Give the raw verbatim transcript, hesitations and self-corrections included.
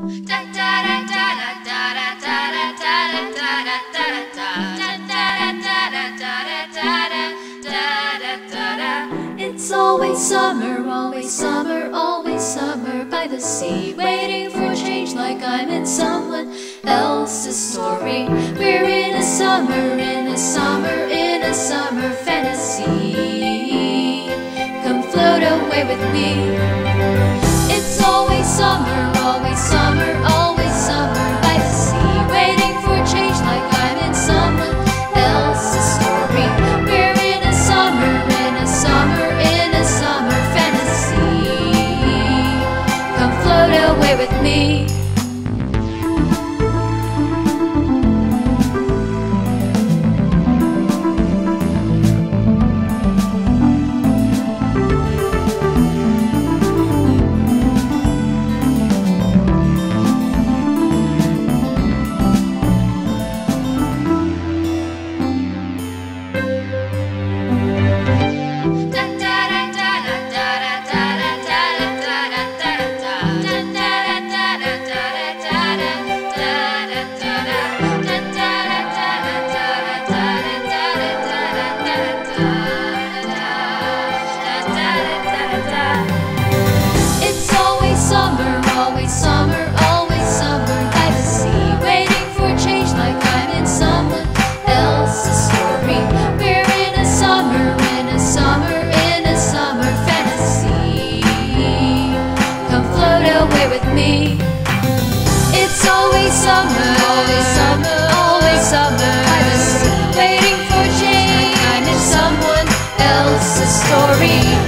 It's always summer, always summer, always summer by the sea, waiting for change like I'm in someone else's story. We're in a summer, in a summer, in a summer fantasy. Come float away with me. It's always summer, always summer, always summer by the sea, waiting for change like I'm in someone else's story. We're in a summer, in a summer, in a summer fantasy. Come float away with me. It's always summer, always summer, always summer by the sea, waiting for change like I'm in someone else's story. We're in a summer, in a summer, in a summer fantasy. Come float away with me. It's always summer, always summer, always summer by the sea, waiting for change like I'm in someone else's story.